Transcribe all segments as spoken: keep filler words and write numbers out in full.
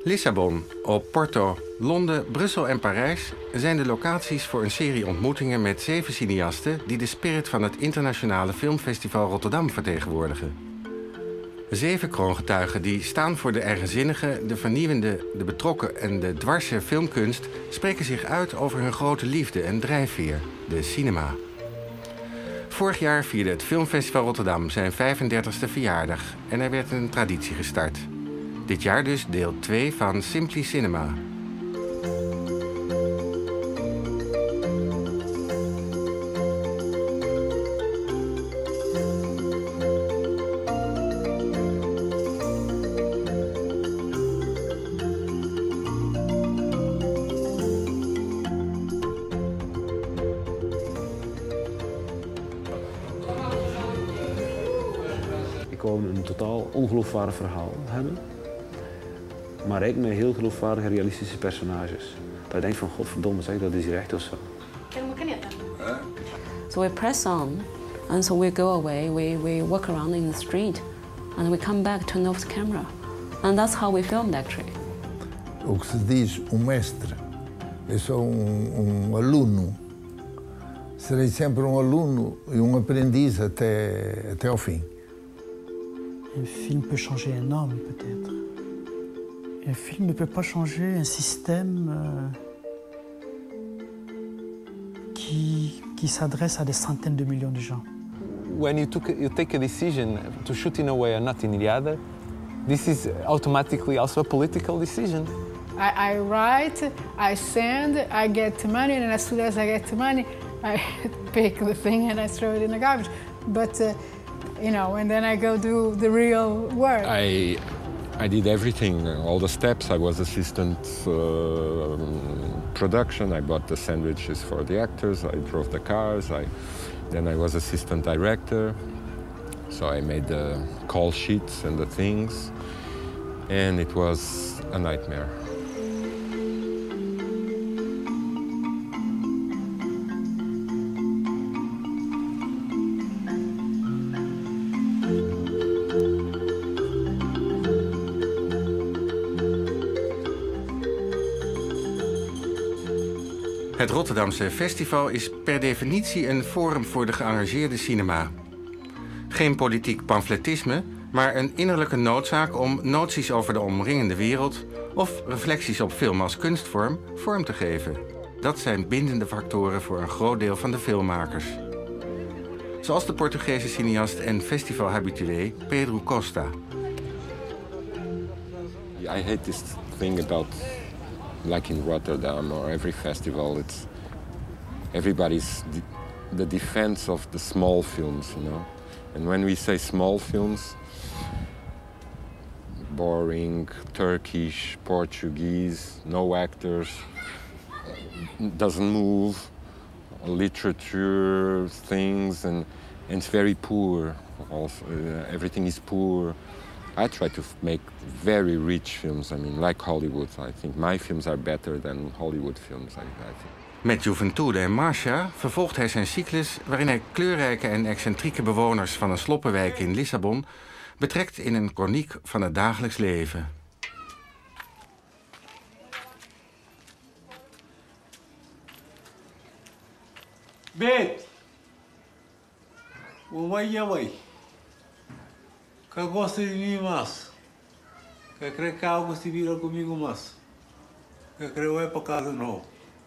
Lissabon, Oporto, Londen, Brussel en Parijs zijn de locaties voor een serie ontmoetingen met zeven cineasten die de spirit van het internationale filmfestival Rotterdam vertegenwoordigen. Zeven kroongetuigen die staan voor de eigenzinnige, de vernieuwende, de betrokken en de dwarse filmkunst spreken zich uit over hun grote liefde en drijfveer, de cinema. Vorig jaar vierde het Filmfestival Rotterdam zijn vijfendertigste verjaardag en er werd een traditie gestart. Dit jaar dus deel twee van Simply Cinema. Ik wou een totaal ongeloofwaardig verhaal hebben, maar eigenlijk met heel geloofwaardige, realistische personages. Dat je denkt van, godverdomme zeg, dat is hier echt of zo. So we press on, and so we go away, we, we walk around in the street, and we come back, turn off the camera. And that's how we filmed, actually. O que se diz um mestre, eu sou um, um aluno. Serei sempre um aluno e um aprendiz até, até ao fim. Un film peut changer un homme, peut-être. Un film ne peut pas changer un système euh, qui, qui s'adresse à des centaines de millions de gens. When you, took, you take a decision to shoot in a way or not in the other, this is automatically also a political decision. I, I write, I send, I get money, and as soon as I get money, I pick the thing and I throw it in the garbage. But, uh, you know, and then I go do the real work. I, I did everything, all the steps. I was assistant uh, production. I bought the sandwiches for the actors. I drove the cars. I, then I was assistant director. So I made the call sheets and the things. And it was a nightmare. Het Rotterdamse festival is per definitie een forum voor de geëngageerde cinema. Geen politiek pamfletisme, maar een innerlijke noodzaak om noties over de omringende wereld of reflecties op film als kunstvorm vorm te geven. Dat zijn bindende factoren voor een groot deel van de filmmakers. Zoals de Portugese cineast en festivalhabitué Pedro Costa. I hate this thing about, like in Rotterdam or every festival, it's everybody's de the defense of the small films, you know. And when we say small films, boring, Turkish, Portuguese, no actors, doesn't move, literature, things, and, and it's very poor. Also, uh, everything is poor. I try to make very rich films. I mean, like Hollywood. I think my films are better than Hollywood films. I, I think. Met Juventude en Marcia vervolgt hij zijn cyclus waarin hij kleurrijke en excentrieke bewoners van een sloppenwijk in Lissabon betrekt in een kroniek van het dagelijks leven. Bet, o mai e mai, că gosta de mim mais, că cred că algo se vira comigo mais, că cred que é para casa não.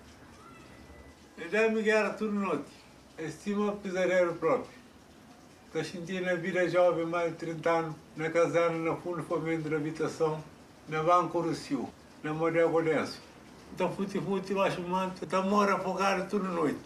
Já me guiaram tudo noite, estima pisareiro próprio. Estou sentindo a vida jovem, mais de trinta anos, na casana, na fundo fomento de habitação, na Banco Rocio, na Modelo Godense. Então futi-futi, baixo o manto, está mora afogado tudo noite.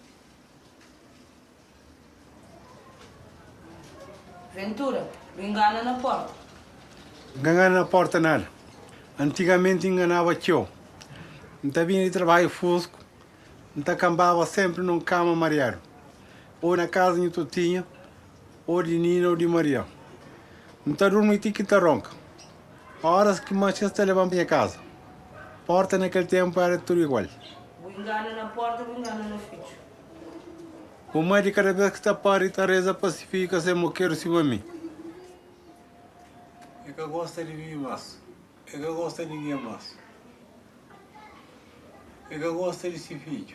Ventura, engana na porta. Engana na porta nada. Antigamente enganava tio. Não vinha de trabalho fusco. Não cambava sempre num cama mareado. Ou na casa de Totinha, ou de Nina ou de Maria. Não dormia e que ronca. A horas que Manchester levava para minha casa. Porta naquele tempo era tudo igual. Engana na porta, engana no filho. O médico cada vez que está para e Teresa pacifica sem moqueiro cima de mim. É que gosta de mim, mas é que eu gosto de ninguém mais. É que eu gosto desse vídeo.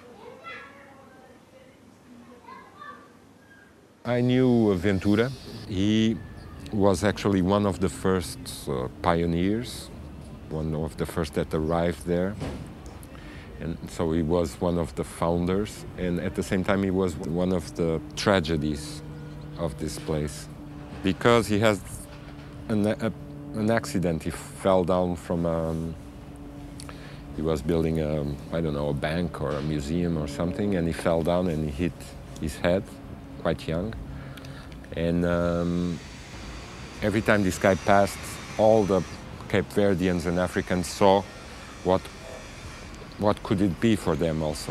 I knew Ventura. He was actually one of the first uh, pioneers, one of the first that arrived there. And so he was one of the founders, and at the same time he was one of the tragedies of this place. Because he has an, a, an accident, he fell down from a, he was building a, I don't know, a bank or a museum or something, and he fell down and he hit his head, quite young. And um, every time this guy passed, all the Cape Verdeans and Africans saw what, what could it be for them also.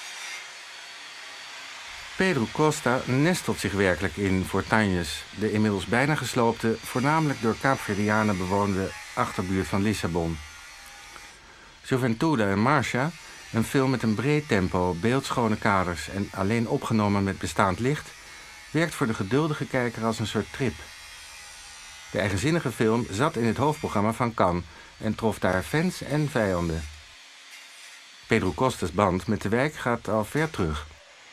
Pedro Costa nestelt zich werkelijk in Fortanhas, de inmiddels bijna gesloopte, voornamelijk door Kaapverdianen bewoonde achterbuurt van Lissabon. Juventude en Marcia, een film met een breed tempo, beeldschone kaders en alleen opgenomen met bestaand licht, werkt voor de geduldige kijker als een soort trip. De eigenzinnige film zat in het hoofdprogramma van Cannes en trof daar fans en vijanden. Pedro Costa's band met de wijk gaat al ver terug.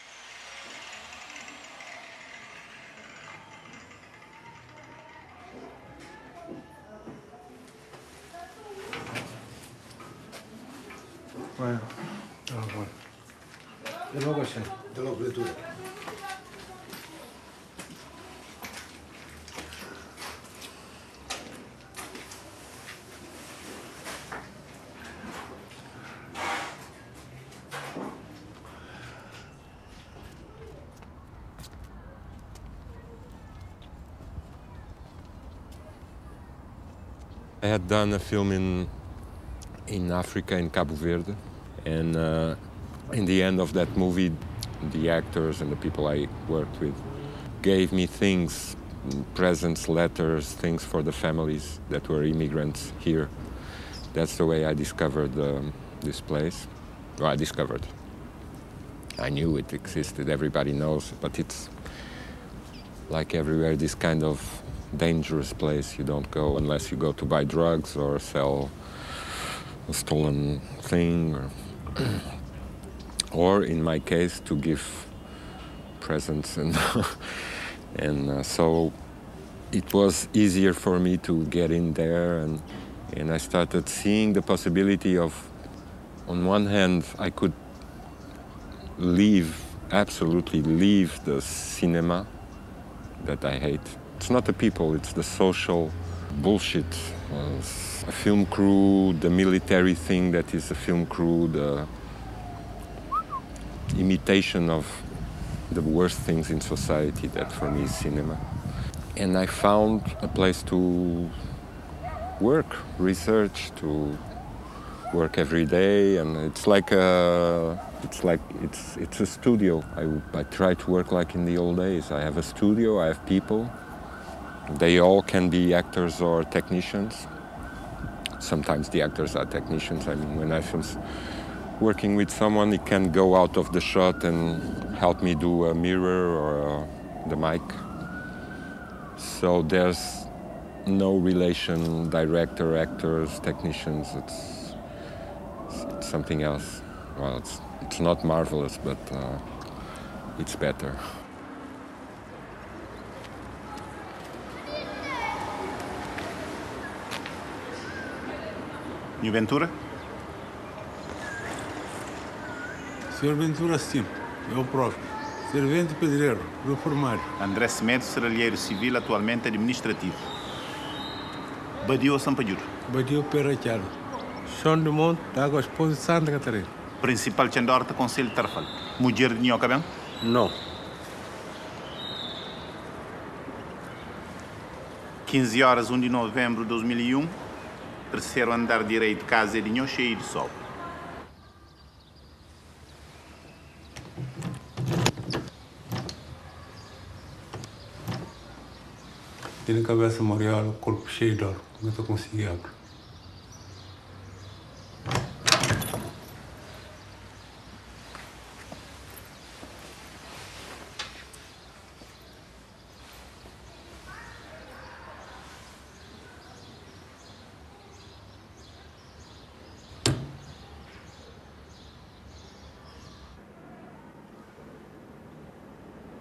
Bueno, ah, bueno. De logo assim. De logo leitura. I had done a film in, in Africa, in Cabo Verde, and uh, in the end of that movie, the actors and the people I worked with gave me things, presents, letters, things for the families that were immigrants here. That's the way I discovered um, this place. Well, I discovered. I knew it existed, everybody knows, but it's like everywhere, this kind of dangerous place. You don't go unless you go to buy drugs or sell a stolen thing, or, or in my case, to give presents. And, and uh, so it was easier for me to get in there, and, and I started seeing the possibility of, on one hand, I could leave, absolutely leave the cinema that I hate. It's not the people, it's the social bullshit. Uh, a film crew, the military thing that is a film crew, the imitation of the worst things in society that for me is cinema. And I found a place to work, research, to work every day, and it's like a, it's like it's it's a studio. I, I try to work like in the old days. I have a studio, I have people. They all can be actors or technicians. Sometimes the actors are technicians. I mean, when I was working with someone, he can go out of the shot and help me do a mirror or uh, the mic. So there's no relation, director, actors, technicians. It's, it's, it's something else. Well, it's, it's not marvelous, but uh, it's better. New Ventura? senhor Ventura, sim. Eu próprio. Servente pedreiro, reformário. André Semedo, serralheiro civil, atualmente administrativo. Badio Sampaio. Badio Perrachado. Chão do Monte, Água Esposa de Santa Catarina. Principal Chandorta, Conselho Tarfal. Mulher de Nhoca, bem? Não. quinze horas, um de novembro de dois mil e um. Terceiro andar direito, casa de Nho, cheio de sol. Tem cabeça amarela, corpo cheio de ouro. Não estou conseguindo abrir.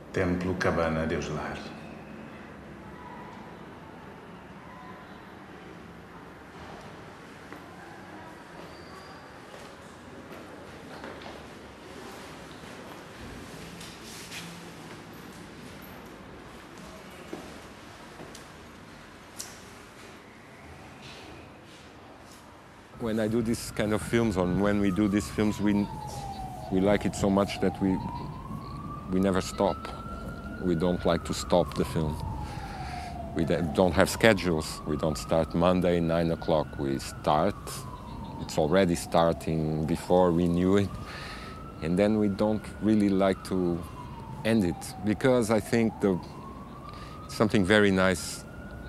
Templo Cabana Deus Lar. When I do this kind of films, or when we do these films, we, we like it so much that we, we never stop. We don't like to stop the film. We don't have schedules. We don't start Monday, nine o'clock. We start, it's already starting before we knew it. And then we don't really like to end it, because I think the, something very nice,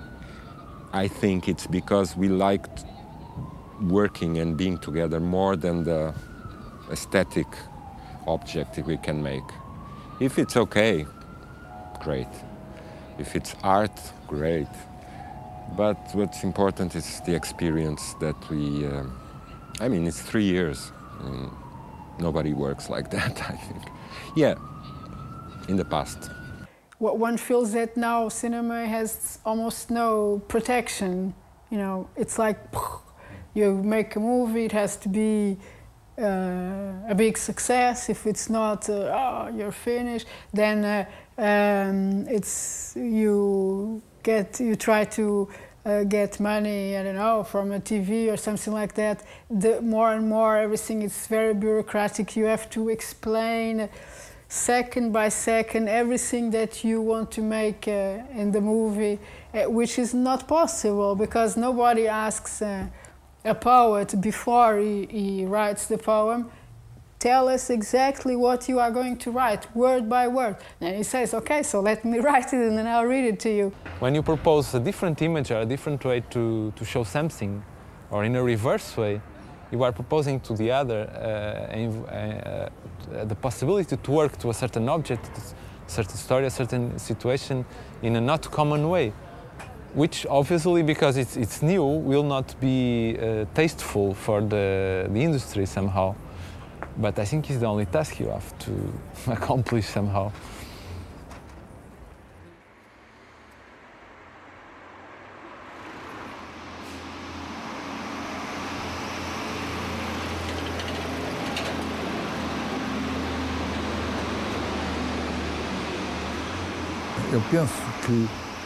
I think it's because we liked working and being together more than the aesthetic object we can make. If it's okay, great. If it's art, great. But what's important is the experience that we, uh, I mean, it's three years. I mean, nobody works like that, I think. Yeah, in the past. What one feels that now cinema has almost no protection. You know, it's like, you make a movie, it has to be uh, a big success. If it's not, uh, oh, you're finished, then uh, um, it's you get you try to uh, get money, I don't know, from a T V or something like that. The more and more, everything is very bureaucratic. You have to explain second by second everything that you want to make uh, in the movie, uh, which is not possible because nobody asks. Uh, A poet, before he, he writes the poem, tell us exactly what you are going to write, word by word. And he says, okay, so let me write it and then I'll read it to you. When you propose a different image or a different way to, to show something, or in a reverse way, you are proposing to the other uh, uh, the possibility to work to a certain object, a certain story, a certain situation in a not common way. Which obviously, because it's, it's new, will not be uh, tasteful for the, the industry somehow. But I think it's the only task you have to accomplish somehow. Eu penso que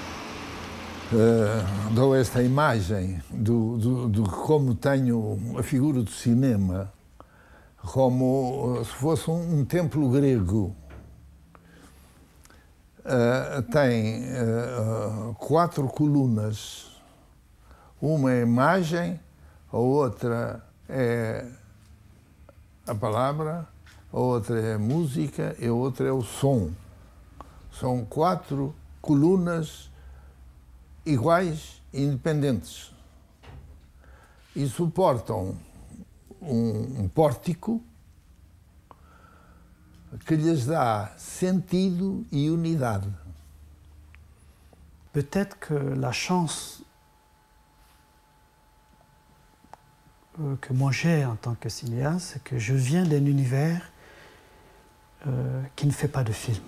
Uh, dou esta imagem do, do, do como tenho a figura do cinema, como uh, se fosse um, um templo grego. Uh, tem uh, quatro colunas. Uma é a imagem, a outra é a palavra, a outra é a música e a outra é o som. São quatro colunas iguais e independentes, e suportam um, um pórtico que lhes dá sentido e unidade. Peut-être que la chance que moi j'ai en tant que cinéaste, c'est que je viens d'un univers euh, qui ne fait pas de films.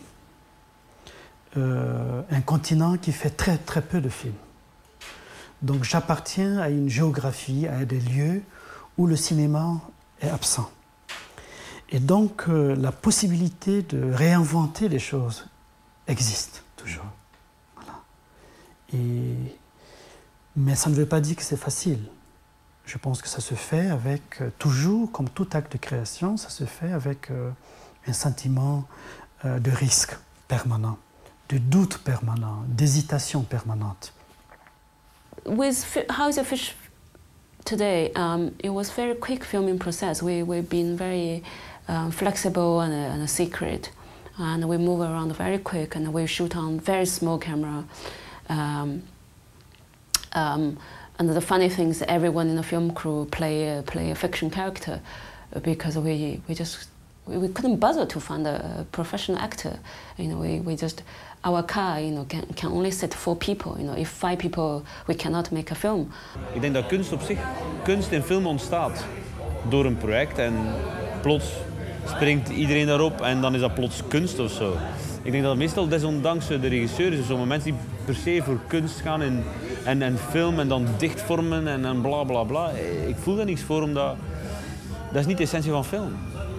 Euh, un continent qui fait très très peu de films. Donc j'appartiens à une géographie, à des lieux où le cinéma est absent. Et donc euh, la possibilité de réinventer les choses existe toujours. Voilà. Et, mais ça ne veut pas dire que c'est facile. Je pense que ça se fait avec, euh, toujours, comme tout acte de création, ça se fait avec euh, un sentiment euh, de risque permanent. De doute permanent, d'hésitation permanente. With How's Your Fish today, um, it was very quick filming process. We, we've been very um, flexible and, uh, and secret. And we move around very quick and we shoot on very small camera. Um, um, and the funny thing is everyone in the film crew play, uh, play a fiction character because we, we just We, we couldn't bother to find a professional actor. You know, we, we just, our car, you know, can, can only sit four people. You know, if five people, we cannot make a film. Ik denk dat kunst op zich, kunst in film ontstaat door een project en plots springt iedereen daarop en dan is dat plots kunst of zo. Ik denk dat het meestal desondanks de regisseur is. Dus sommige mensen die per se voor kunst gaan en, en, en film en dan dichtvormen en, en bla bla bla. Ik voel daar niks voor, omdat dat is niet de essentie van film.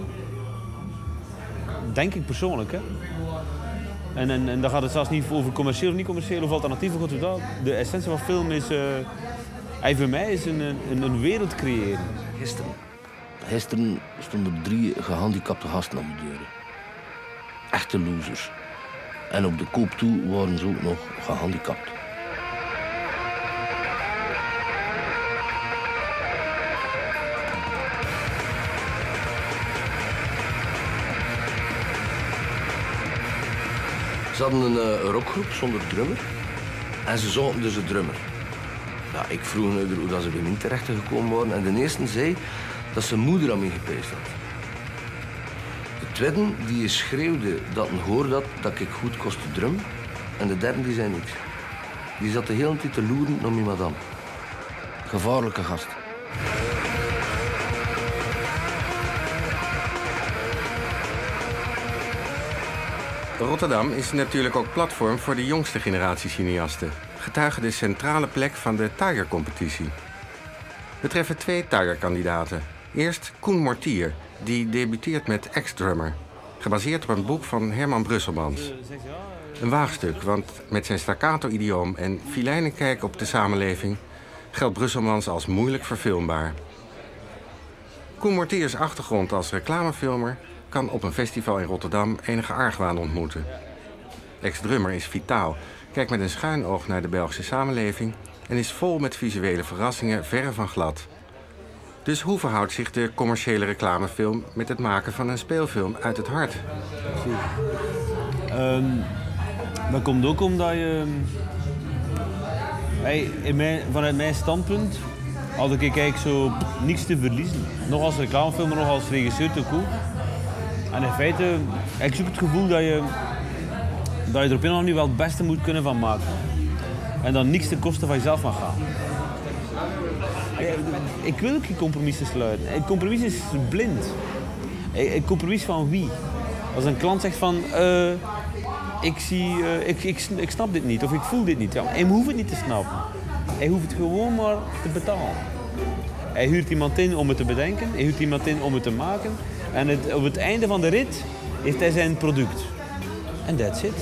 Denk ik persoonlijk, hè. En, en, en dan gaat het zelfs niet over commercieel of niet commercieel of alternatief of wat dat. De essentie van film is, uh, voor mij is een, een, een wereld creëren. Gisteren. Gisteren stonden er drie gehandicapte gasten aan de deur. Echte losers. En op de koop toe waren ze ook nog gehandicapt. Ze hadden een uh, rockgroep zonder drummer. En ze zochten dus een drummer. Ja, ik vroeg hun hoe dat ze bij mij terecht gekomen waren. En de eerste zei dat zijn moeder aan mij gepijst had. De tweede die schreeuwde dat een hoorde dat, dat ik goed kostte drum. En de derde die zei niks. Die zat de hele tijd te loeren naar mijn madame. Gevaarlijke gast. Rotterdam is natuurlijk ook platform voor de jongste generatie cineasten. Getuige de centrale plek van de Tiger-competitie. We treffen twee Tiger-kandidaten. Eerst Koen Mortier, die debuteert met Ex-Drummer. Gebaseerd op een boek van Herman Brusselmans. Een waagstuk, want met zijn staccato-idioom en filijne kijk op de samenleving geldt Brusselmans als moeilijk verfilmbaar. Koen Mortiers achtergrond als reclamefilmer kan op een festival in Rotterdam enige argwaan ontmoeten. Ex-Drummer is vitaal, kijkt met een schuin oog naar de Belgische samenleving en is vol met visuele verrassingen verre van glad. Dus hoe verhoudt zich de commerciële reclamefilm met het maken van een speelfilm uit het hart? Um, dat komt ook omdat je... Hey, in mijn, vanuit mijn standpunt had ik eigenlijk zo niks te verliezen. Nog als reclamefilmer, nog als regisseur te koop. En in feite, ik zoek het gevoel dat je, dat je er op een of andere manier wel het beste moet kunnen van maken. En dan niks ten koste van jezelf mag gaan. Ik wil ook geen compromissen sluiten. Een compromis is blind. Een compromis van wie? Als een klant zegt van, uh, ik, zie, uh, ik, ik, ik snap dit niet of ik voel dit niet. Ja, hij hoeft het niet te snappen. Hij hoeft het gewoon maar te betalen. Hij huurt iemand in om het te bedenken, hij huurt iemand in om het te maken. En het, op het einde van de rit heeft hij zijn product. En that's it.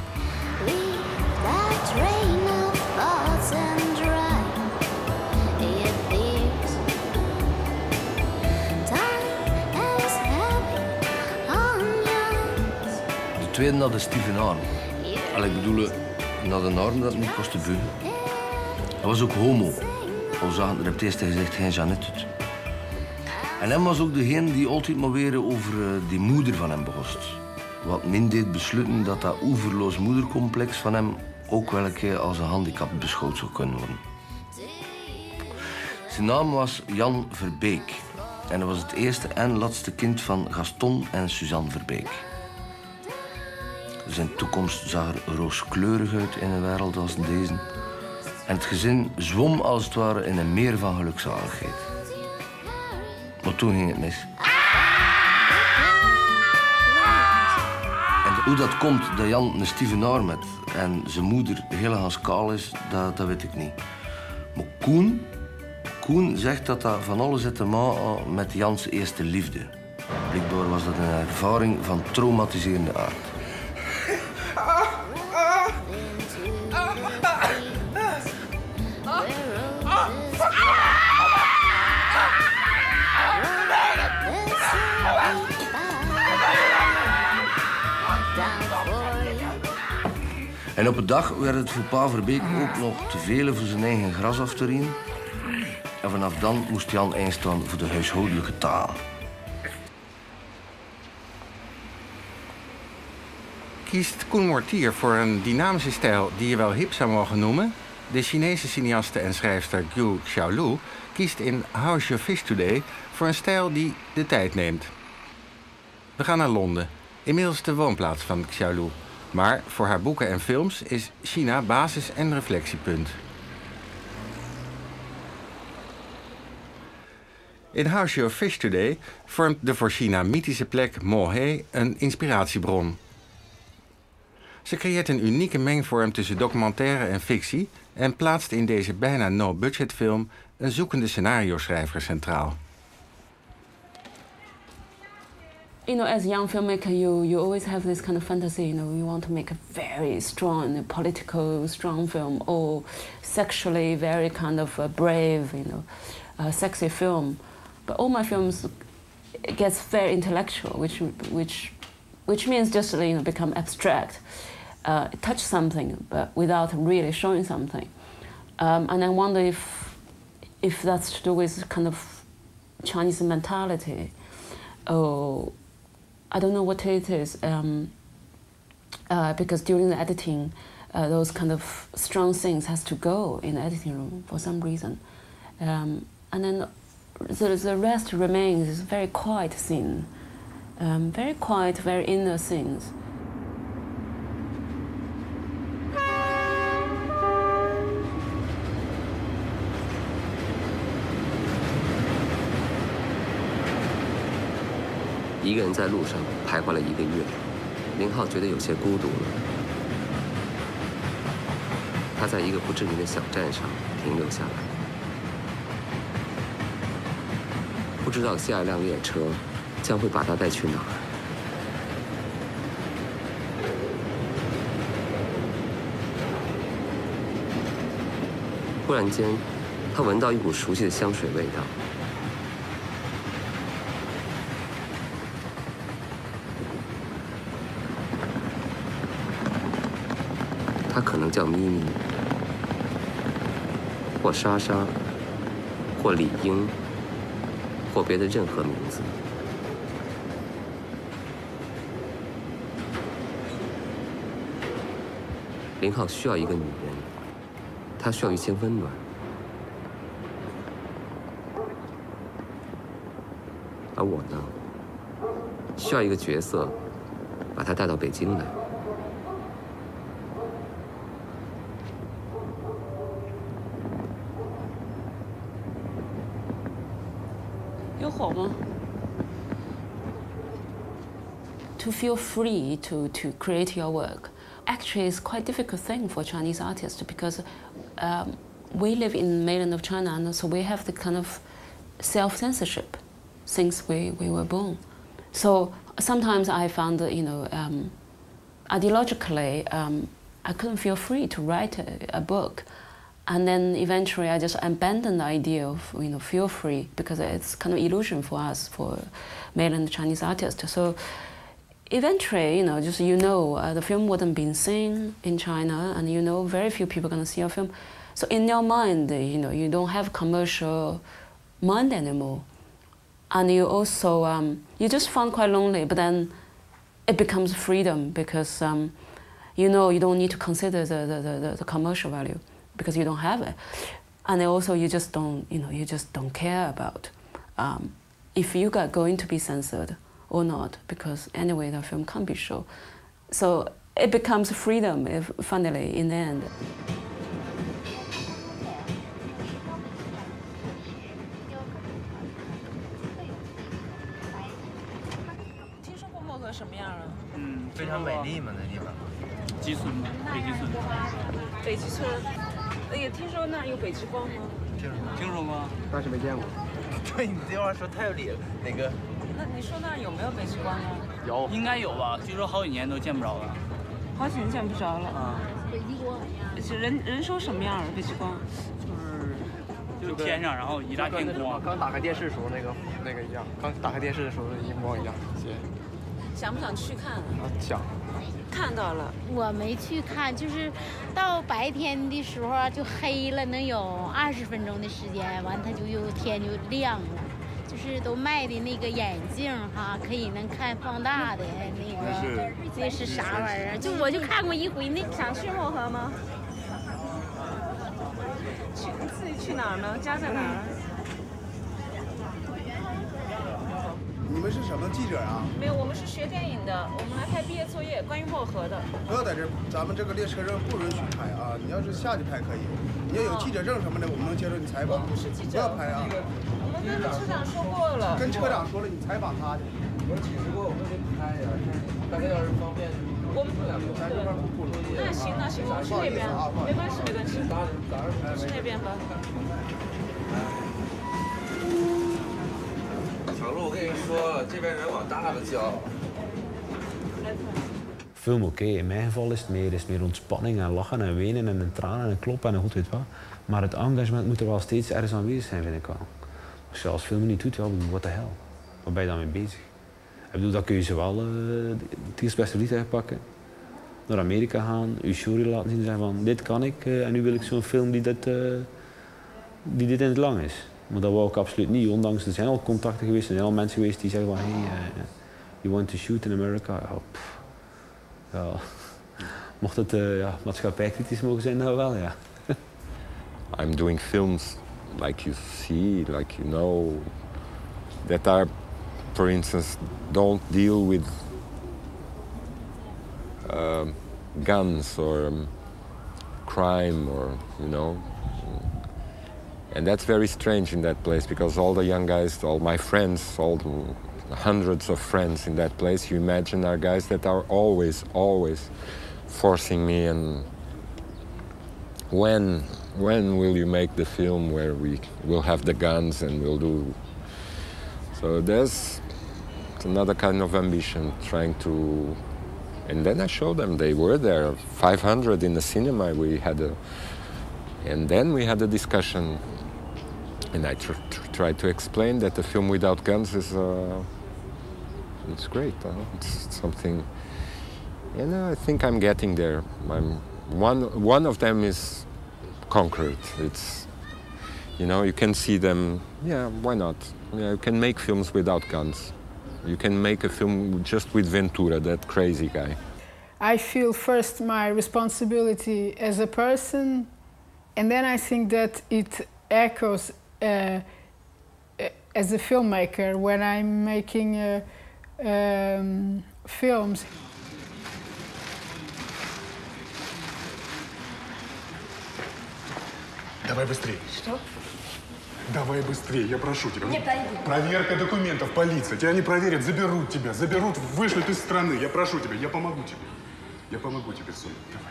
De tweede had de Steven Arm. Al ik bedoel, dat een arm dat niet kostte bugen. Hij was ook homo. Al zagen er op het eerste gezicht geen Jeannette uit. En hij was ook degene die altijd maar weer over die moeder van hem begost. Wat min deed besluiten dat dat oeverloos moedercomplex van hem ook wel een keer als een handicap beschouwd zou kunnen worden. Zijn naam was Jan Verbeek. En hij was het eerste en laatste kind van Gaston en Suzanne Verbeek. Zijn toekomst zag er rooskleurig uit in een wereld als deze. En het gezin zwom als het ware in een meer van gelukzaligheid. Maar toen ging het mis. En hoe dat komt dat Jan een Steven Arm heeft en zijn moeder helemaal kaal is, dat, dat weet ik niet. Maar Koen, Koen zegt dat dat van alles heeft te maken met Jans eerste liefde. Blijkbaar was dat een ervaring van traumatiserende aard. En op een dag werd het voor pa Verbeek ook nog te veel voor zijn eigen gras af te rien. En vanaf dan moest Jan einstaan voor de huishoudelijke taal. Kiest Koen Mortier voor een dynamische stijl die je wel hip zou mogen noemen? De Chinese cineaste en schrijfster Guo Xiaolu kiest in How's Your Fish Today voor een stijl die de tijd neemt. We gaan naar Londen, inmiddels de woonplaats van Xiaolu. Maar voor haar boeken en films is China basis- en reflectiepunt. In How's Your Fish Today vormt de voor China mythische plek Mo He een inspiratiebron. Ze creëert een unieke mengvorm tussen documentaire en fictie en plaatst in deze bijna no-budget film een zoekende scenario-schrijver centraal. You know, as a young filmmaker, you, you always have this kind of fantasy, you know, you want to make a very strong, political, strong film, or sexually very kind of uh, brave, you know, uh, sexy film. But all my films it gets very intellectual, which, which, which means just, you know, become abstract, uh, touch something, but without really showing something. Um, and I wonder if, if that's to do with kind of Chinese mentality, or I don't know what it is, um, uh, because during the editing, uh, those kind of strong things has to go in the editing room for some reason. Um, and then the, the rest remains is very quiet scene, um, very quiet, very inner scenes. 一个人在路上徘徊了一个月，林浩觉得有些孤独了。他在一个不知名的小站上停留下来，不知道下一辆列车将会把他带去哪儿。忽然间，他闻到一股熟悉的香水味道。 她可能叫咪咪，或莎莎，或李英，或别的任何名字。林浩需要一个女人，他需要一些温暖，而我呢，需要一个角色，把他带到北京来。 有火吗 To feel free to, to create your work actually is quite a difficult thing for Chinese artists because um, we live in mainland of China and so we have the kind of self-censorship since we, we were born. So sometimes I found that, you know, um, ideologically um, I couldn't feel free to write a, a book. And then eventually I just abandoned the idea of, you know, feel free because it's kind of illusion for us, for mainland Chinese artists. So eventually, you know, just, you know, uh, the film wouldn't be seen in China and, you know, very few people are going to see your film. So in your mind, you know, you don't have commercial mind anymore. And you also, um, you just found quite lonely, but then it becomes freedom because, um, you know, you don't need to consider the, the, the, the commercial value. Because you don't have it, and also you just don't, you know, you just don't care about um, if you got going to be censored or not, because anyway the film can't be shown. So it becomes freedom, if, finally, in the end. 听说过漠河什么样啊？ 嗯， 非常美丽嘛，那地方。 吉村嘛，北极村。 北极村。 也听说那儿有北极光吗？ 听说听说过，但是没见过。 对，你这话说太有理了。哪个？那你说那儿有没有北极光呢？ 有，应该有吧？据说好几年都见不着了。 好几年见不着了。啊。北极光。是人人说什么样的北极光？ 就是就天上，然后一大片光。 刚打开电视的时候那个那个一样，刚打开电视的时候一模一样。 想不想去看？ 啊，想。 看到了， 我没去看，就是到白天的时候就黑了，能有二十分钟的时间，完它就又天就亮了，就是都卖的那个眼镜哈，可以能看放大的那个，那是啥玩意儿？就我就看过一回，那想去漠河吗？去自己去哪儿呢？家在哪儿？ 你们是什么记者啊？ 没有，我们是学电影的，我们来拍毕业作业，关于漠河的。 不要在这，咱们这个列车上不允许拍啊！你要是下去拍可以，你要有记者证什么的，我们能接受你采访。 不是记者， 不要拍啊！ 我们跟车长说过了。 跟车长说了，你采访他去。 我其实我们得拍呀，大概要是方便。 我们那行那行，我去那边，没关系没关系，去那边吧。 小鹿，我跟你说，这边人往大了叫。 Film oké, okay. In mijn geval is het, meer, is het meer ontspanning en lachen en wenen en tranen en kloppen en goed weet wat. Maar het engagement moet er wel steeds ergens aanwezig zijn, vind ik wel. Als je als film niet doet, ja, wat de hel? Waar ben je dan mee bezig? Ik bedoel, dan kun je zowel uh, het eerste beste vliegtuig pakken, naar Amerika gaan, je jury laten zien en zeggen van dit kan ik uh, en nu wil ik zo'n film die dit, uh, die dit in het lang is. Maar dat wou ik absoluut niet, ondanks er zijn al contacten geweest, er zijn al mensen geweest die zeggen van hey, uh, you want to shoot in America? Ja, pff. Ja, mocht het uh, ja, maatschappijkritisch mogen zijn, nou wel, ja. I'm doing films like you see, like you know, that are, for instance, don't deal with uh, guns or um, crime or, you know. And that's very strange in that place because all the young guys, all my friends, all the hundreds of friends in that place, you imagine, are guys that are always, always forcing me and when, when will you make the film where we will have the guns and we'll do... So there's another kind of ambition, trying to... And then I showed them, they were there, five hundred in the cinema, we had a... And then we had a discussion, and I tr tr tried to explain that the film without guns is... Uh, it's great, huh? It's something... And I think I'm getting there. I'm, one, one of them is concrete. It's, you know, you can see them, yeah, why not? Yeah, you can make films without guns. You can make a film just with Ventura, that crazy guy. I feel first my responsibility as a person, and then I think that it echoes uh, as a filmmaker when I'm making uh, um, films. Давай быстрее. Что? Давай быстрее, я прошу тебя. Не пойду. Проверка документов, полиция. Тебя не проверят, заберут тебя, заберут, вышлют из страны. Я прошу тебя, я помогу тебе. Я помогу тебе, Соня. Давай.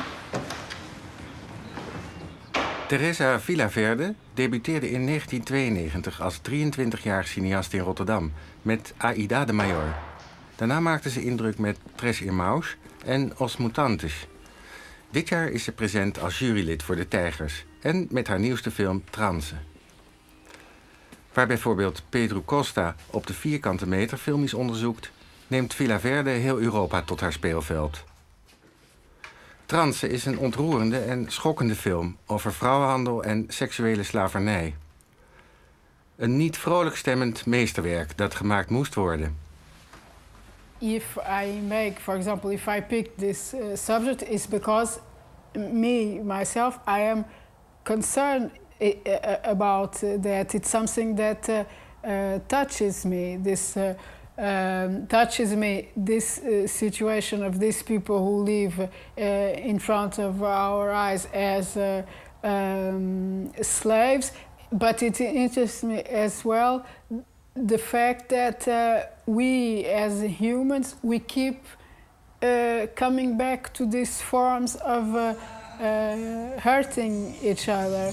Teresa Villaverde debuteerde in negentien tweeënnegentig als drieëntwintigjarig cineast in Rotterdam met Aida de Major. Daarna maakte ze indruk met Tres Irmãos en Os Mutantes. Dit jaar is ze present als jurylid voor De Tijgers en met haar nieuwste film Transe. Waar bijvoorbeeld Pedro Costa op de vierkante meter filmisch onderzoekt, neemt Villaverde heel Europa tot haar speelveld. Transe is een ontroerende en schokkende film over vrouwenhandel en seksuele slavernij. Een niet vrolijk stemmend meesterwerk dat gemaakt moest worden. If I make, for example, if I pick this uh, subject, it's because me, myself, I am concerned uh, about uh, that. It's something that uh, uh, touches me. This uh, um, touches me. This uh, situation of these people who live uh, in front of our eyes as uh, um, slaves. But it interests me as well the fact that uh, we, as humans, we keep uh, coming back to these forms of uh, uh, hurting each other.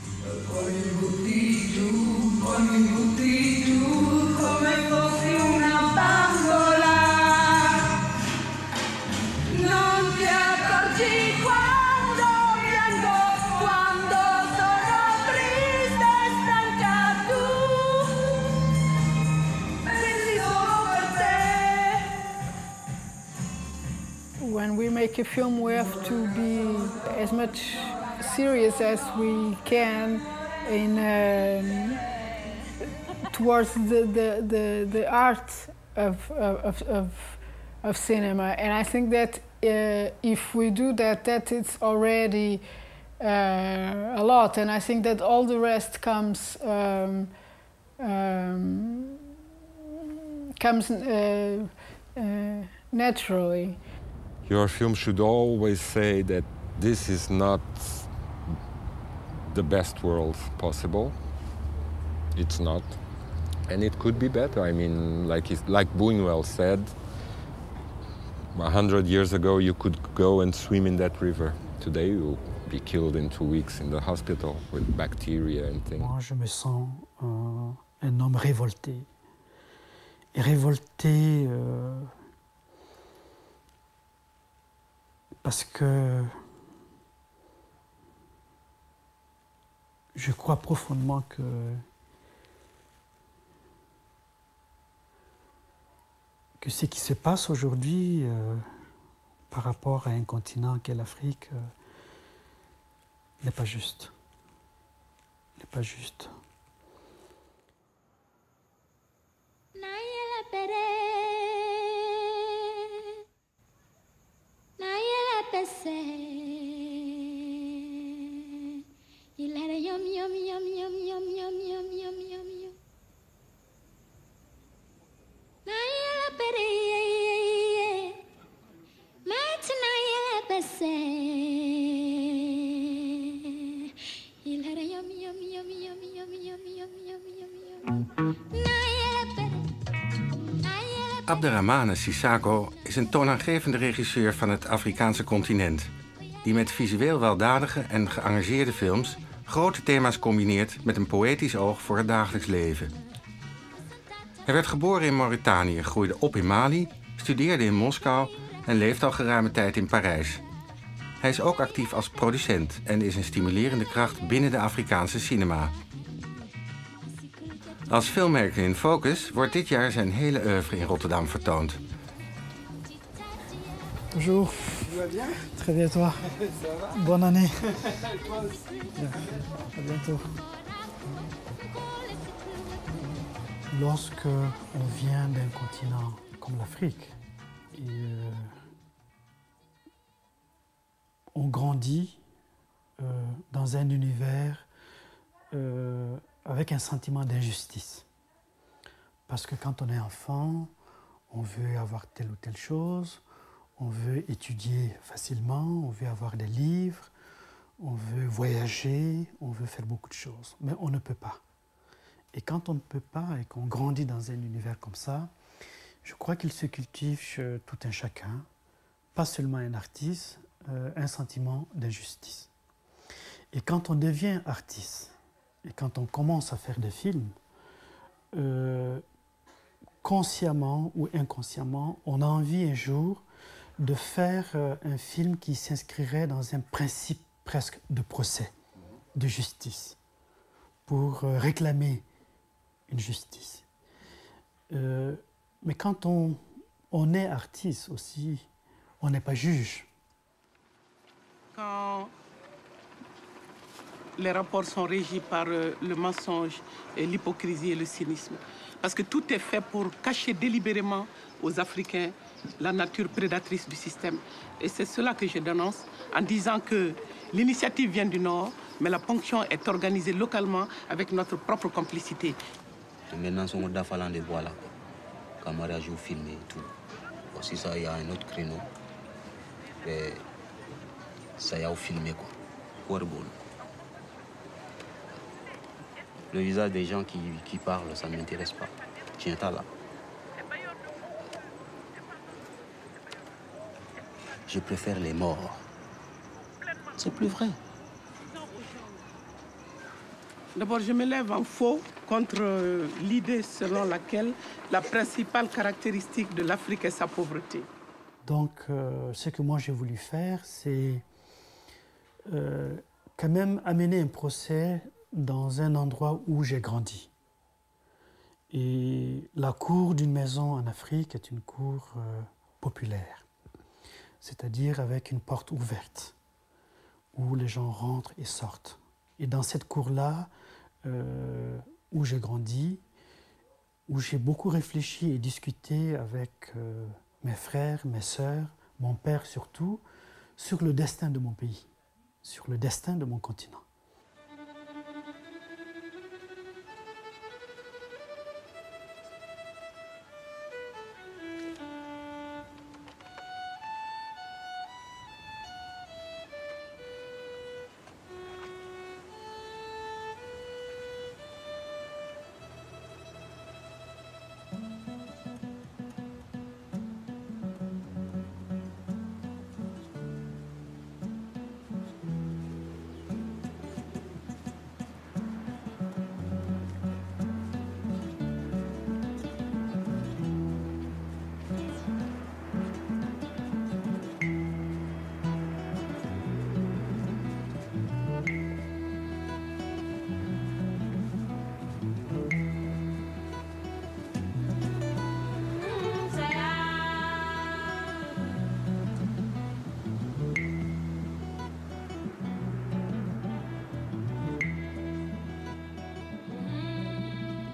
When we make a film, we have to be as much serious as we can in um, towards the, the, the, the art of, of, of, of cinema. And I think that uh, if we do that, that it's already uh, a lot. And I think that all the rest comes um, um, comes uh, uh, naturally. Your film should always say that this is not the best world possible. It's not. And it could be better. I mean, like, like Buñuel said, A hundred years ago, you could go and swim in that river. Today, you'll be killed in two weeks in the hospital with bacteria and things. Moi, je me sens euh, un homme révolté. Et révolté euh, parce que je crois profondément que que ce qui se passe aujourd'hui euh, par rapport à un continent qu'est l'Afrique euh, n'est pas juste. N'est pas juste. Abderrahmane Sissako is een toonaangevende regisseur van het Afrikaanse continent, die met visueel weldadige en geëngageerde films grote thema's combineert met een poëtisch oog voor het dagelijks leven. Hij werd geboren in Mauritanië, groeide op in Mali, studeerde in Moskou en leeft al geruime tijd in Parijs. Hij is ook actief als producent en is een stimulerende kracht binnen de Afrikaanse cinema. Als filmmaker in Focus wordt dit jaar zijn hele oeuvre in Rotterdam vertoond. Bonjour. Très bien, toi. Bonne année. Ja, à bientôt. Lorsque on vient d'un continent comme l'Afrique, et euh, on grandit euh, dans un univers euh, avec un sentiment d'injustice. Parce que quand on est enfant, on veut avoir telle ou telle chose, on veut étudier facilement, on veut avoir des livres, on veut voyager, on veut faire beaucoup de choses. Mais on ne peut pas. Et quand on ne peut pas et qu'on grandit dans un univers comme ça, je crois qu'il se cultive chez tout un chacun, pas seulement un artiste, euh, un sentiment d'injustice. Et quand on devient artiste, et quand on commence à faire des films, euh, consciemment ou inconsciemment, on a envie un jour de faire euh, un film qui s'inscrirait dans un principe presque de procès, de justice, pour euh, réclamer une justice. Euh, mais quand on, on est artiste aussi, on n'est pas juge. Quand les rapports sont régis par euh, le mensonge, et l'hypocrisie et le cynisme. Parce que tout est fait pour cacher délibérément aux Africains la nature prédatrice du système. Et c'est cela que je dénonce en disant que l'initiative vient du Nord, mais la ponction est organisée localement avec notre propre complicité. Et maintenant, on a fait des voix là, camarades jouent filmé et tout. Aussi, ça, il y a un autre créneau. Et ça y a filmé quoi. Pour bon. Le visage des gens qui, qui parlent, ça ne m'intéresse pas. Tiens, t'as là. Je préfère les morts. C'est plus vrai. D'abord, je me lève en faux contre euh, l'idée selon laquelle la principale caractéristique de l'Afrique est sa pauvreté. Donc, euh, ce que moi j'ai voulu faire, c'est euh, quand même amener un procès dans un endroit où j'ai grandi. Et la cour d'une maison en Afrique est une cour euh, populaire, c'est-à-dire avec une porte ouverte, où les gens rentrent et sortent. Et dans cette cour-là, euh, où j'ai grandi, où j'ai beaucoup réfléchi et discuté avec euh, mes frères, mes sœurs, mon père surtout, sur le destin de mon pays, sur le destin de mon continent.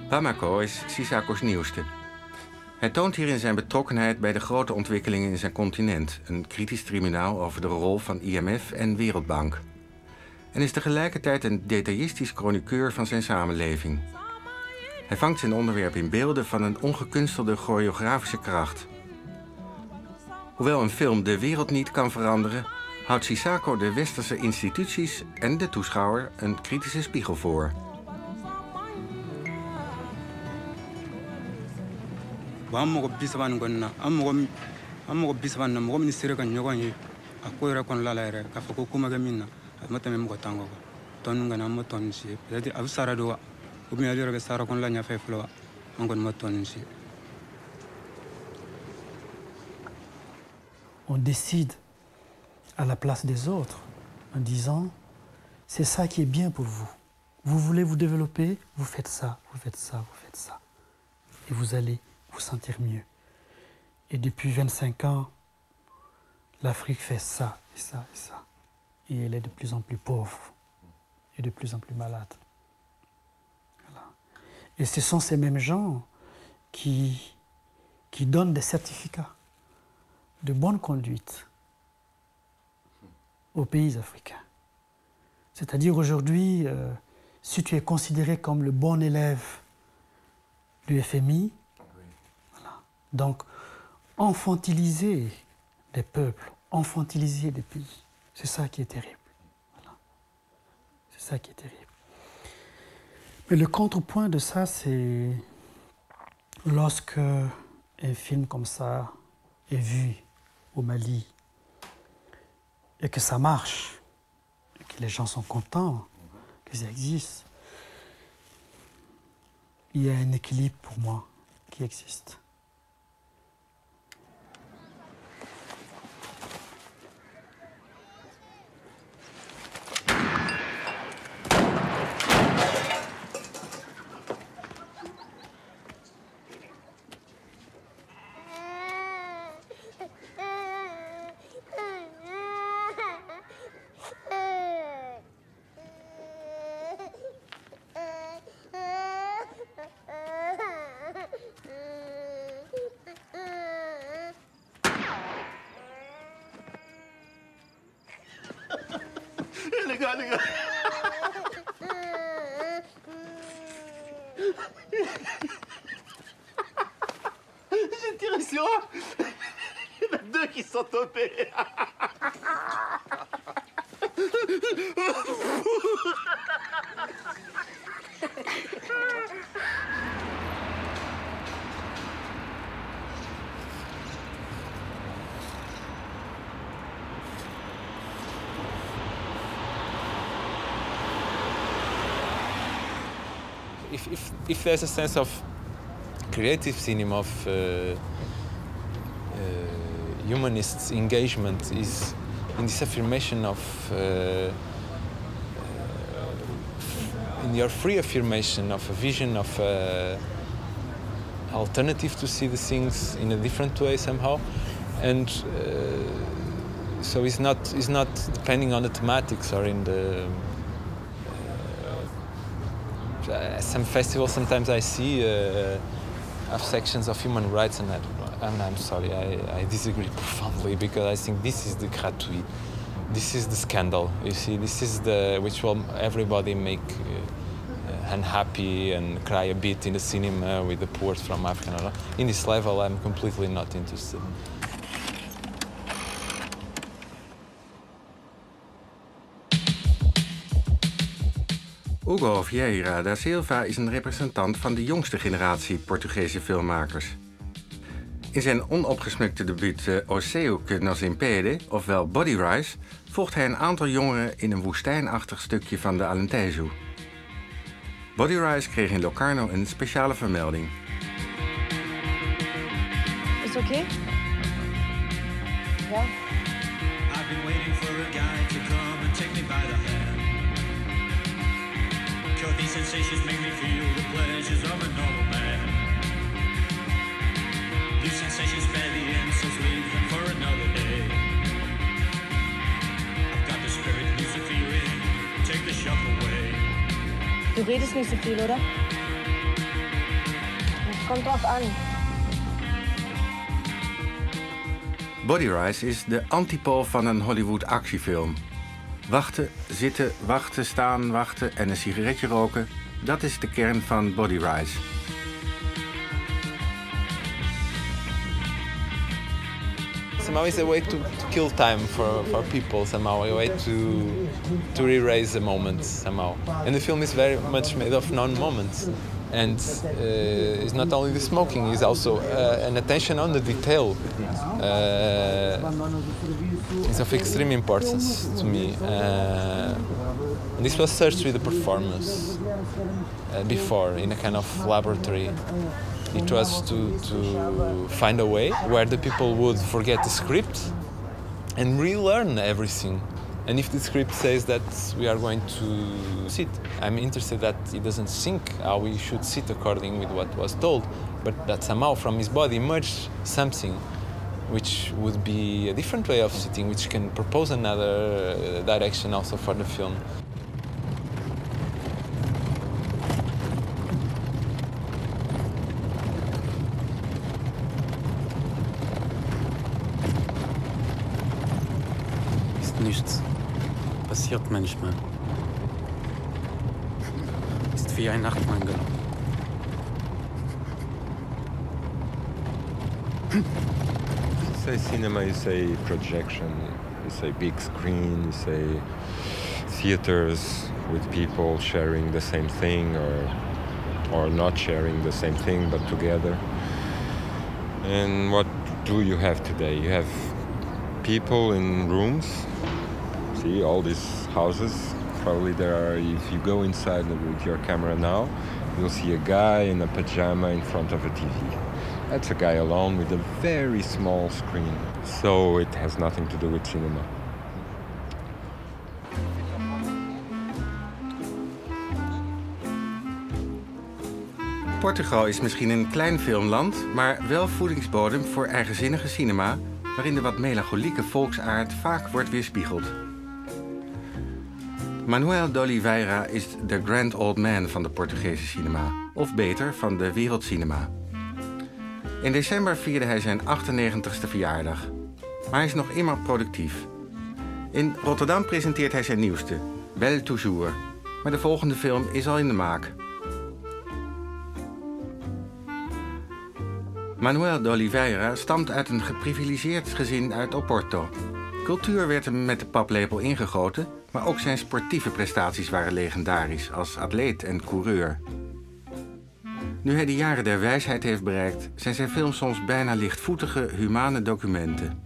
Bamako is Sissako's nieuwste. Hij toont hierin zijn betrokkenheid bij de grote ontwikkelingen in zijn continent, een kritisch tribunaal over de rol van I M F en Wereldbank. En is tegelijkertijd een detailistisch chroniqueur van zijn samenleving. Hij vangt zijn onderwerp in beelden van een ongekunstelde choreografische kracht. Hoewel een film de wereld niet kan veranderen, houdt Sissako de westerse instituties en de toeschouwer een kritische spiegel voor. On décide à la place des autres en disant c'est ça qui est bien pour vous. Vous voulez vous développer, vous faites ça, vous faites ça, vous faites ça. Et vous allez vous sentir mieux. Et depuis vingt-cinq ans, l'Afrique fait ça et ça et ça. Et elle est de plus en plus pauvre et de plus en plus malade. Voilà. Et ce sont ces mêmes gens qui, qui donnent des certificats de bonne conduite aux pays africains. C'est-à-dire aujourd'hui, euh, si tu es considéré comme le bon élève du F M I, voilà. Donc infantiliser des peuples, infantiliser des pays, c'est ça qui est terrible. Voilà. C'est ça qui est terrible. Mais le contrepoint de ça, c'est lorsque un film comme ça est vu au Mali et que ça marche, et que les gens sont contents que ça existe, il y a un équilibre pour moi qui existe. J'ai tiré sur un. Il y en a deux qui sont tombés. If, if, if there's a sense of creative cinema, of uh, uh, humanist engagement, is in this affirmation of, uh, uh, in your free affirmation of a vision of uh, alternative to see the things in a different way somehow, and uh, so it's not it's not depending on the thematics or in the. Uh, some festivals, sometimes I see uh, have sections of human rights, and, I, and I'm sorry, I, I disagree profoundly, because I think this is the gratuit, this is the scandal. You see, this is the which will everybody make uh, unhappy and cry a bit in the cinema with the poor from Africa. In this level, I'm completely not interested. Hugo Vieira da Silva is een representant van de jongste generatie Portugese filmmakers. In zijn onopgesmukte debuut uh, O Seu que nos impede, ofwel Body Rise, volgt hij een aantal jongeren in een woestijnachtig stukje van de Alentejo. Body Rise kreeg in Locarno een speciale vermelding. Is het oké? Ja. I've been waiting for a guy to come and take me by the hand. These sensations make me feel the pleasures of a normal man. These sensations spare the insults, leave them for another day. I've got the spirit, Luciferian, take the shock away. Du redest nicht so viel, oder? Komt erop aan. Body Rise is de antipool van een Hollywood actiefilm. Wachten, zitten, wachten, staan, wachten en een sigaretje roken, dat is de kern van Body Rise. Somehow it's a way to, to kill time for, for people, somehow, a way to, to erase the moment, somehow. And the film is very much made of non-moments. And uh, it's not only the smoking, it's also uh, an attention on the detail. Uh, it's of extreme importance to me. Uh, and this was searched with the performance uh, before in a kind of laboratory. It was to, to find a way where the people would forget the script and relearn everything. And if the script says that we are going to sit, I'm interested that it doesn't sync how we should sit according with what was told, but that somehow from his body emerged something which would be a different way of sitting, which can propose another direction also for the film. Nichts. Passiert manchmal. Ist wie ein Nachtmangel. You say cinema, you say projection, you say big screen, you say theaters with people sharing the same thing or, or not sharing the same thing but together. And what do you have today? You have people in rooms. See all these houses. Probably there are, if you go inside with your camera now, you'll see a guy in a pajama in front of a T V. That's a guy alone with a very small screen. So it has nothing to do with cinema. Portugal is misschien een klein filmland, maar wel voedingsbodem voor eigenzinnige cinema, waarin de wat melancholieke volksaard vaak wordt weerspiegeld. Manuel de Oliveira is de grand old man van de Portugese cinema, of beter, van de wereldcinema. In december vierde hij zijn achtennegentigste verjaardag, maar hij is nog immer productief. In Rotterdam presenteert hij zijn nieuwste, Belle Toujours, maar de volgende film is al in de maak. Manuel de Oliveira stamt uit een geprivilegeerd gezin uit Oporto. Cultuur werd hem met de paplepel ingegoten, maar ook zijn sportieve prestaties waren legendarisch als atleet en coureur. Nu hij de jaren der wijsheid heeft bereikt, zijn zijn films soms bijna lichtvoetige, humane documenten.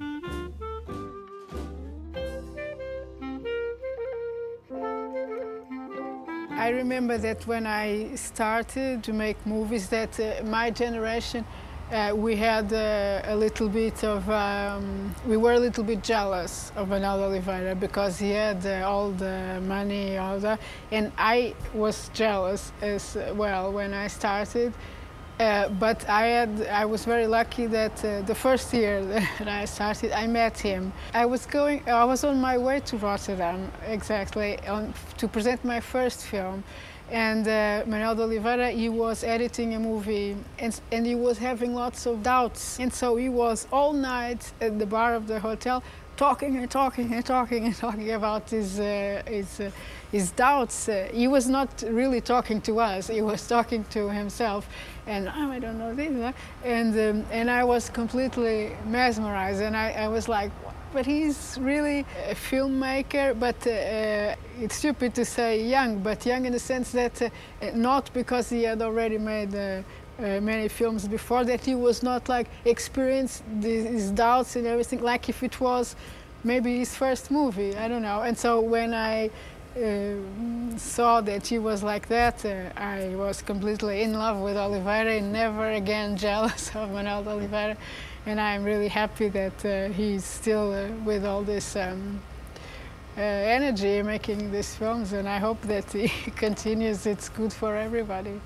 I remember that when I started to make movies, that uh, my generation, uh, we had uh, a little bit of, um, we were a little bit jealous of Manuel de Oliveira because he had uh, all the money, all that, and I was jealous as well when I started. Uh, but I had, I was very lucky that uh, the first year that I started, I met him. I was going, I was on my way to Rotterdam, exactly, on, to present my first film. And uh, Manuel de Oliveira, he was editing a movie, and, and he was having lots of doubts. And so he was all night at the bar of the hotel, talking and talking and talking and talking about his, uh, his, uh, his doubts. Uh, he was not really talking to us, he was talking to himself. And oh, I don't know this, and um, and I was completely mesmerized, and I, I was like, but he's really a filmmaker, but uh, it's stupid to say young, but young in the sense that uh, not because he had already made uh, uh, many films before, that he was not like experienced his doubts and everything, like if it was maybe his first movie, I don't know. And so when I Uh, saw that he was like that, uh, I was completely in love with Oliveira and never again jealous of Manuel de Oliveira. And I'm really happy that uh, he's still uh, with all this um, uh, energy making these films, and I hope that he continues. It's good for everybody.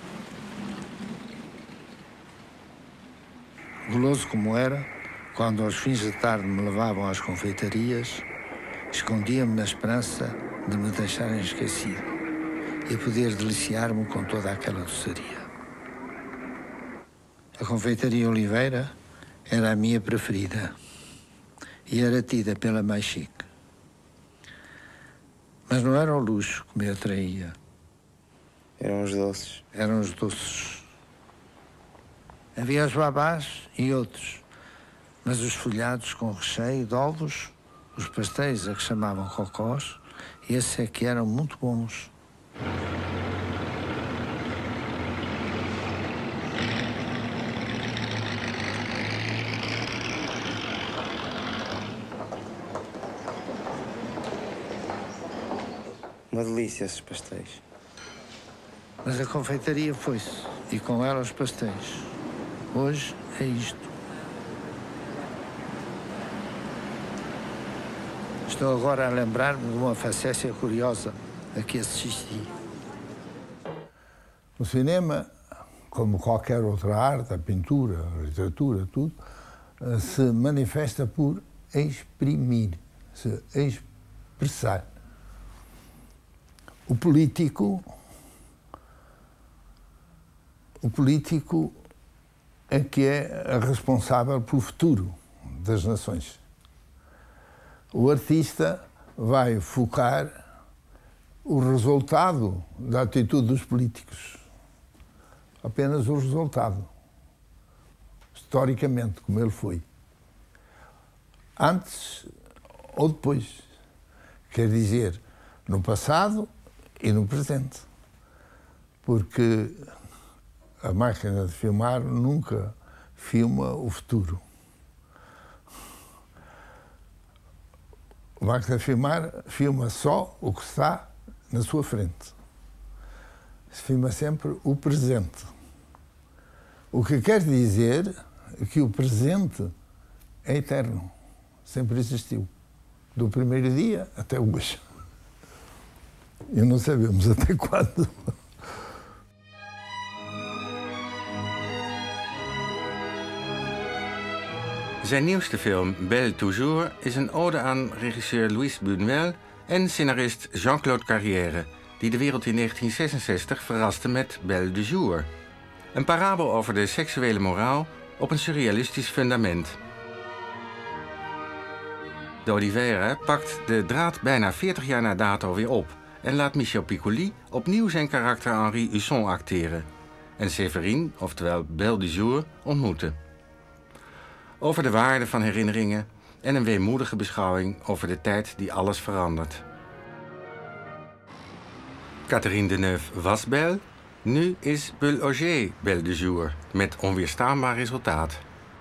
Guloso como era, quando aos fins de tarde me levavam às confeitarias, escondia-me na esperança de me deixarem esquecido e poder deliciar-me com toda aquela doçaria. A confeitaria Oliveira era a minha preferida e era tida pela mais chique. Mas não era o luxo que me atraía. Eram os doces. Eram os doces. Havia os babás e outros, mas os folhados com recheio de ovos, os pastéis a que chamavam cocós, esses é que eram muito bons. Uma delícia esses pastéis. Mas a confeitaria foi-se, e com ela os pastéis. Hoje é isto. Estou agora a lembrar-me de uma facécia curiosa a que assisti. O cinema, como qualquer outra arte, a pintura, a literatura, tudo, se manifesta por exprimir, se expressar. O político, o político é que é responsável pelo futuro das nações. O artista vai focar o resultado da atitude dos políticos. Apenas o resultado. Historicamente, como ele foi. Antes ou depois. Quer dizer, no passado e no presente. Porque a máquina de filmar nunca filma o futuro. A máquina de filmar filma só o que está na sua frente. Se filma sempre o presente. O que quer dizer que o presente é eterno. Sempre existiu. Do primeiro dia até hoje. E não sabemos até quando. Zijn nieuwste film, Belle Toujours, is een ode aan regisseur Louis Buñuel en scenarist Jean-Claude Carrière, die de wereld in negentien zesenzestig verraste met Belle de Jour. Een parabel over de seksuele moraal op een surrealistisch fundament. De Oliveira pakt de draad bijna veertig jaar na dato weer op en laat Michel Piccoli opnieuw zijn karakter Henri Husson acteren en Séverine, oftewel Belle de Jour, ontmoeten. Over de waarde van herinneringen en een weemoedige beschouwing over de tijd die alles verandert. Catherine Deneuve was Belle, nu is Paul Auger Belle de Jour, met onweerstaanbaar resultaat.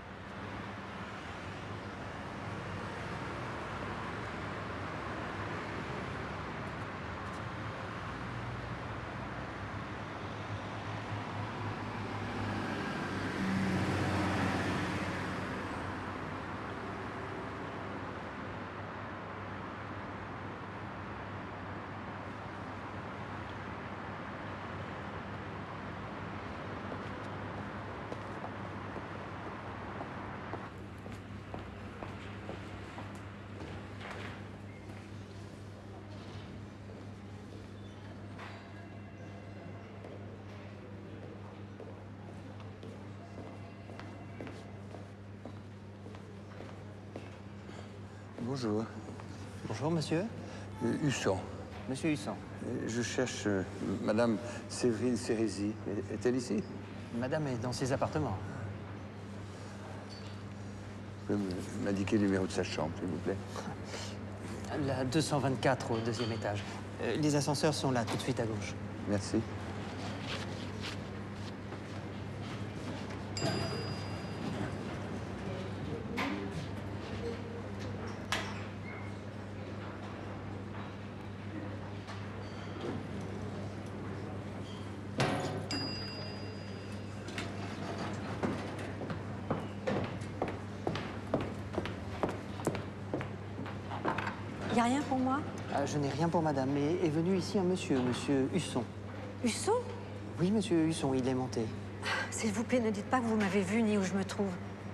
Bonjour. Bonjour, monsieur. Euh, Husson. Monsieur Husson. Euh, Je cherche euh, Madame Séverine Cérézy. Est-elle ici? Madame est dans ses appartements. Vous pouvez m'indiquer le numéro de sa chambre, s'il vous plaît? La deux cent vingt-quatre au deuxième étage. Euh, Les ascenseurs sont là, tout de suite à gauche. Merci. Il n'y a rien pour moi? Euh, Je n'ai rien pour madame, mais est venu ici un monsieur, monsieur Husson. Husson? Oui, monsieur Husson, il est monté. S'il vous plaît, ne dites pas que vous m'avez vu ni où je me trouve.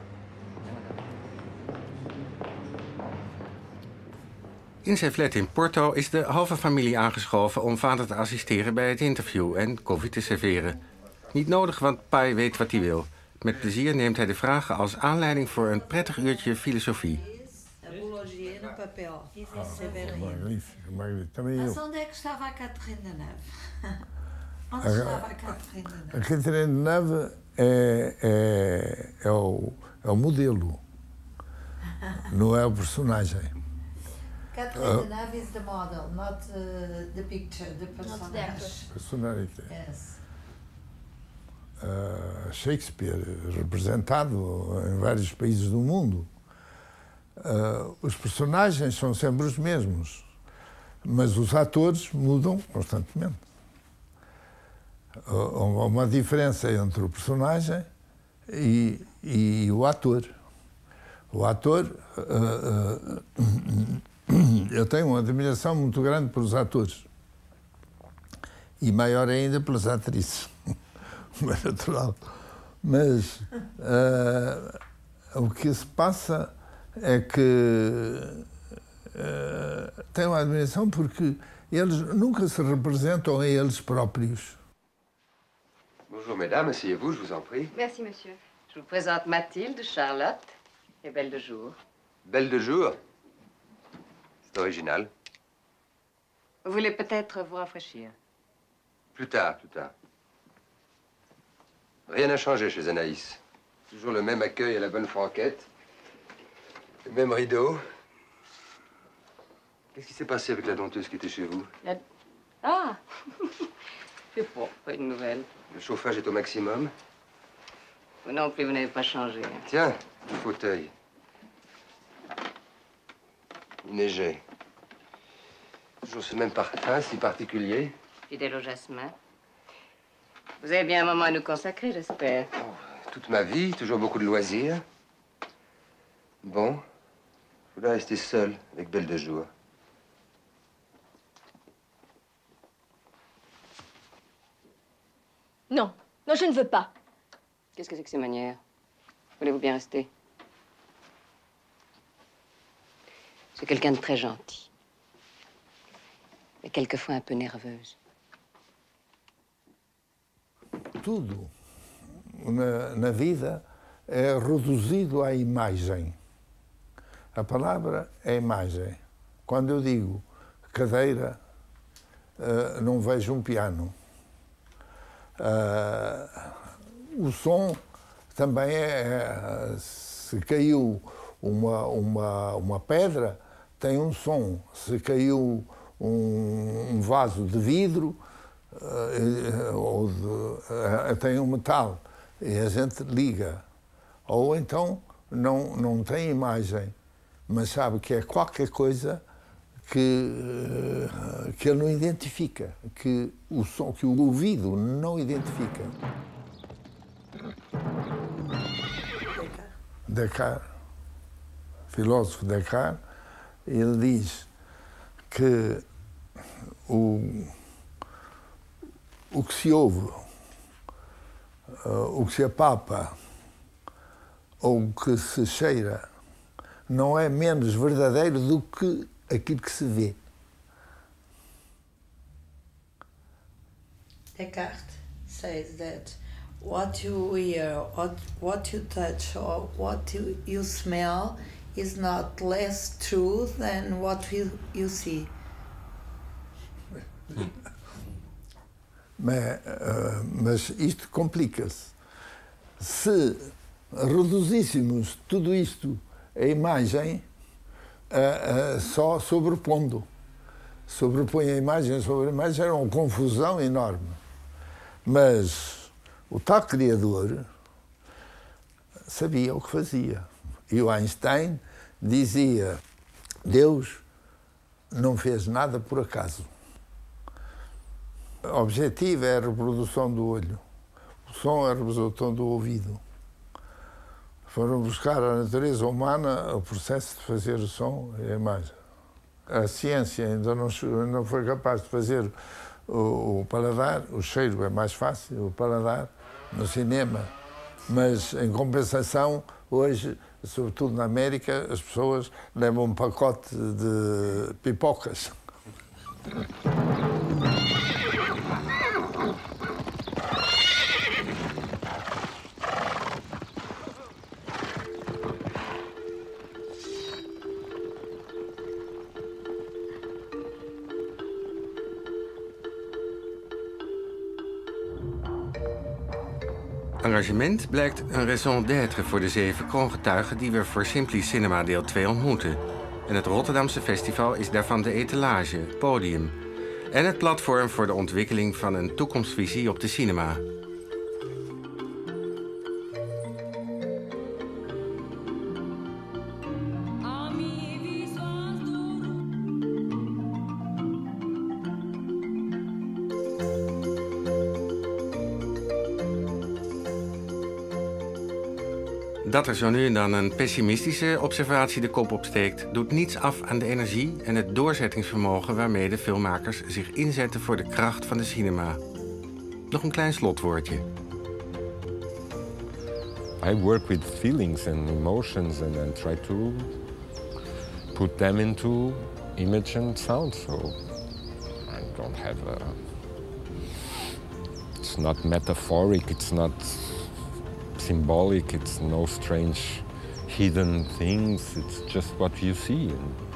In zijn flat in Porto is de halve familie aangeschoven om vader te assisteren bij het interview en koffie te serveren. Niet nodig, want Pai weet wat hij wil. Met plezier neemt hij de vragen als aanleiding voor een prettig uurtje filosofie. Boulangier no papel. Magnífico, magnífico. Também eu. Mas onde é que estava a Catherine Deneuve? Onde estava a Catherine Deneuve? A Catherine Deneuve é, é, é, o, é o modelo, não é o personagem. Catherine Deneuve is the model, not uh, the picture, the personage. Personality. Yes. Uh, Shakespeare, representado em vários países do mundo. Uh, os personagens são sempre os mesmos, mas os atores mudam constantemente. Uh, há uma diferença entre o personagem e, e o ator. O ator, uh, uh, eu tenho uma admiração muito grande pelos atores e maior ainda pelas atrizes, como é natural. Mas uh, o que se passa é que uh, tenho uma admiração porque eles nunca se representam a eles próprios. Bonjour mesdames, asseyez-vous, je vous en prie. Merci monsieur. Je vous présente Mathilde, Charlotte et Belle de Jour. Belle de Jour? C'est original. Vous voulez peut-être vous rafraîchir? Plus tard, plus tard. Rien n'a changé chez Anaïs. Toujours le même accueil à la bonne franquette. Le même rideau. Qu'est-ce qui s'est passé avec la dompteuse qui était chez vous? La... Ah! C'est pas, pas une nouvelle. Le chauffage est au maximum. Vous non plus, vous n'avez pas changé. Tiens, le fauteuil. Il neigeait. Toujours ce même parfum si particulier. Fidèle au jasmin. Vous avez bien un moment à nous consacrer, j'espère. Oh, toute ma vie, toujours beaucoup de loisirs. Bon, je voulais rester seul avec Belle de Jour. Non, non, je ne veux pas. Qu'est-ce que c'est que ces manières? Voulez-vous bien rester? C'est quelqu'un de très gentil. Mais quelquefois un peu nerveuse. Tudo na, na vida é reduzido à imagem. A palavra é imagem. Quando eu digo cadeira, uh, não vejo um piano. Uh, o som também é, se caiu uma, uma, uma pedra, tem um som. Se caiu um, um vaso de vidro, uh, ou de, uh, tem um metal, e a gente liga. Ou então não, não tem imagem, mas sabe que é qualquer coisa que, que ele não identifica, que o som, que o ouvido não identifica. Descartes, filósofo Descartes, ele diz que o, o que se ouve, o que se apalpa ou o que se cheira não é menos verdadeiro do que aquilo que se vê. Descartes says that what you hear, what, what you touch, or what you, you smell is not less true than what you, you see. Mas, uh, mas isto complica-se. Se reduzíssemos tudo isto a imagem, uh, uh, só sobrepondo, sobrepõe a imagem sobre a imagem, era uma confusão enorme. Mas o tal criador sabia o que fazia. E o Einstein dizia: Deus não fez nada por acaso. O objetivo é a reprodução do olho, o som é a reprodução do ouvido. Foram buscar a natureza humana o processo de fazer o som e a imagem. A ciência ainda não, não foi capaz de fazer o, o paladar, o cheiro é mais fácil, o paladar, no cinema. Mas, em compensação, hoje, sobretudo na América, as pessoas levam um pacote de pipocas. arrangement blijkt een raison d'être voor de zeven kroongetuigen die we voor Simply Cinema deel twee ontmoeten. En het Rotterdamse festival is daarvan de etalage, het podium. En het platform voor de ontwikkeling van een toekomstvisie op de cinema. Dat er zo nu en dan een pessimistische observatie de kop opsteekt, doet niets af aan de energie en het doorzettingsvermogen waarmee de filmmakers zich inzetten voor de kracht van de cinema. Nog een klein slotwoordje. I work with feelings and emotions and then try to put them into image and sound. So I don't have a... It's not metaphoric, it's not symbolic, it's no strange hidden things, it's just what you see.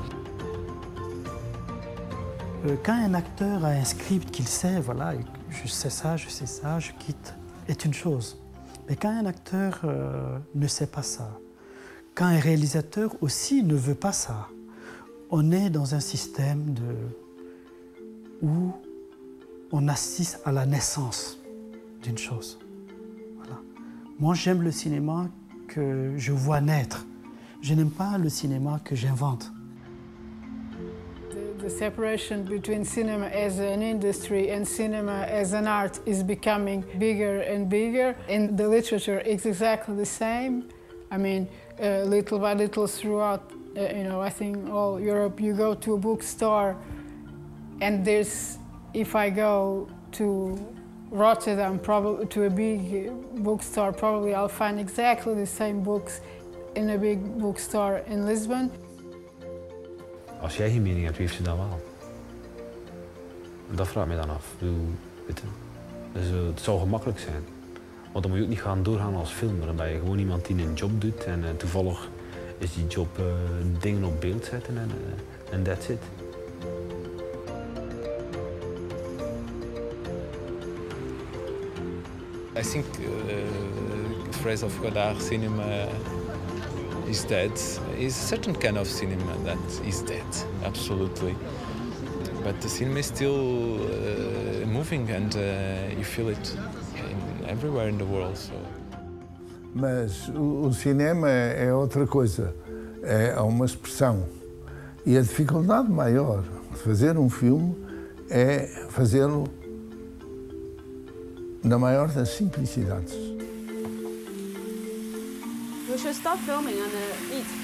Quand un acteur a un script qu'il sait, voilà, je sais ça, je sais ça, je quitte, est une chose. Mais quand un acteur euh, ne sait pas ça, quand un réalisateur aussi ne veut pas ça, on est dans un système de, où on assiste à la naissance d'une chose. Moi, j'aime le cinéma que je vois naître. Je n'aime pas le cinéma que j'invente. The, the separation between cinema as an industry and cinema as an art is becoming bigger and bigger. In the literature, it's exactly the same. I mean, uh, little by little throughout, uh, you know, I think all Europe, you go to a bookstore and there's, if I go to Rotterdam, probably to a big bookstore, probably I'll find exactly the same books in a big bookstore in Lisbon. Als jij geen mening hebt, wie heeft je dan wel? Dat vraag ik me dan af. Weet je, dus, uh, het zou gemakkelijk zijn. Want dan moet je ook niet gaan doorgaan als filmer. Dan ben je gewoon iemand die een job doet en uh, toevallig is die job uh, dingen op beeld zetten en uh, and that's it. I think uh, the phrase of Godard, cinema is dead, is a certain kind of cinema that is dead, absolutely. But the cinema is still uh, moving and uh, you feel it in, everywhere in the world. So. Mas o, o cinema é outra coisa, é uma expressão. E a dificuldade maior de fazer um filme é fazê-lo na maior das simplicidades. We should stop filming and uh, eat.